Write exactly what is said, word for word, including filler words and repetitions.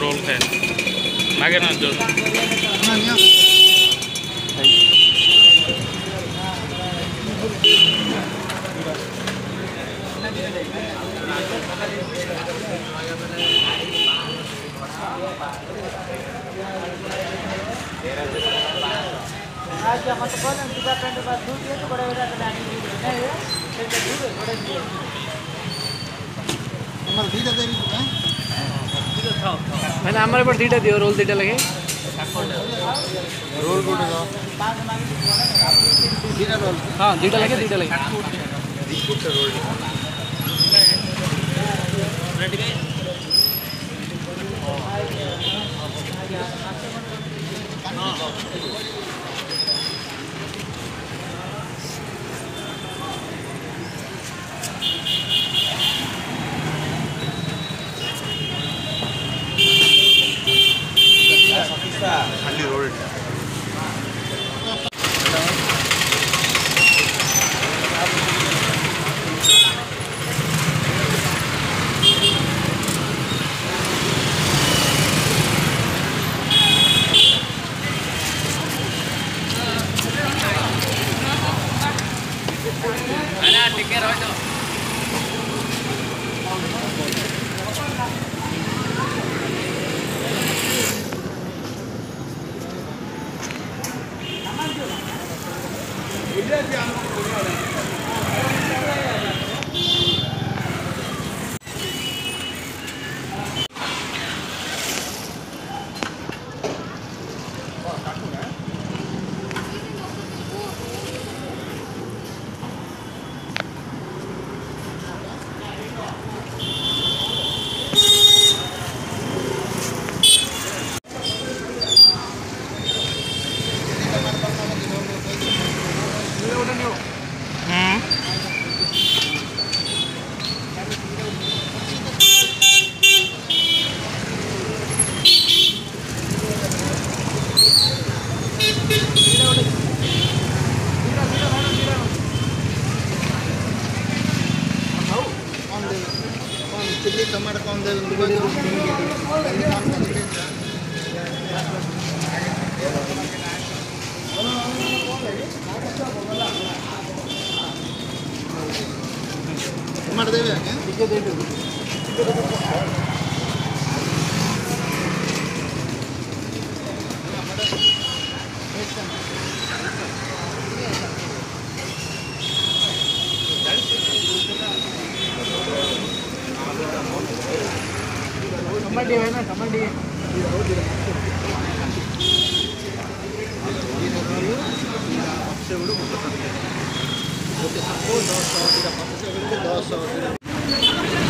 role खाए लगे ना जो आज मत बोल डिपार्टमेंट के पास दूध है तो बड़े बड़ा नहीं है फिर दूध है थोड़े दिए हमारा दीटा दे हैं मैंने हमारे पर दीटा दियो रोल दीटा लगे रोल कोड दो दीटा रोल हां दीटा लगे दीटा लगे दीटा रोल रेडी खाली रोल अरे टिके रहो तो चिल्ली टमाटर कौन दे टमाटर देवे क्या दे दे टमाटी है ना टमाटी दस